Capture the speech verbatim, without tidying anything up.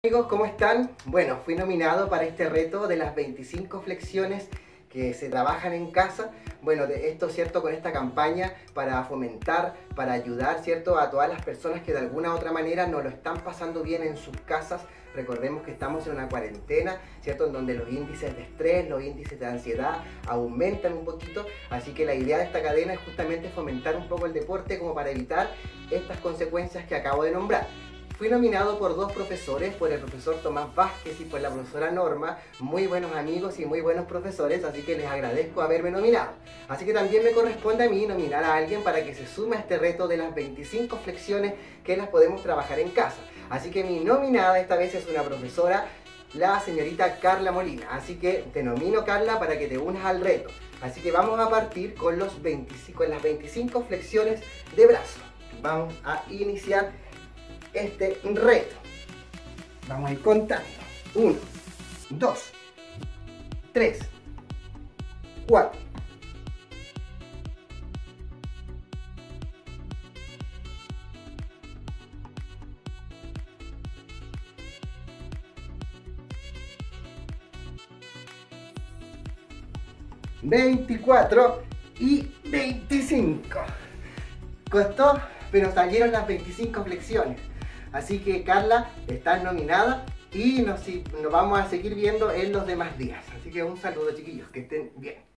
Amigos, ¿cómo están? Bueno, fui nominado para este reto de las veinticinco flexiones que se trabajan en casa. Bueno, de esto, ¿cierto? Con esta campaña para fomentar, para ayudar, ¿cierto? A todas las personas que de alguna u otra manera no lo están pasando bien en sus casas. Recordemos que estamos en una cuarentena, ¿cierto? En donde los índices de estrés, los índices de ansiedad aumentan un poquito. Así que la idea de esta cadena es justamente fomentar un poco el deporte como para evitar estas consecuencias que acabo de nombrar. Fui nominado por dos profesores, por el profesor Tomás Vázquez y por la profesora Norma, muy buenos amigos y muy buenos profesores, así que les agradezco haberme nominado. Así que también me corresponde a mí nominar a alguien para que se sume a este reto de las veinticinco flexiones que las podemos trabajar en casa. Así que mi nominada esta vez es una profesora, la señorita Carla Molina. Así que te nomino, Carla, para que te unas al reto. Así que vamos a partir con, los veinticinco, con las veinticinco flexiones de brazo. Vamos a iniciar este reto. Vamos a ir contando. uno, dos, tres, cuatro, veinticuatro y veinticinco. Costó, pero salieron las veinticinco flexiones. Así que, Carla, estás nominada y nos, nos vamos a seguir viendo en los demás días. Así que un saludo, chiquillos, que estén bien.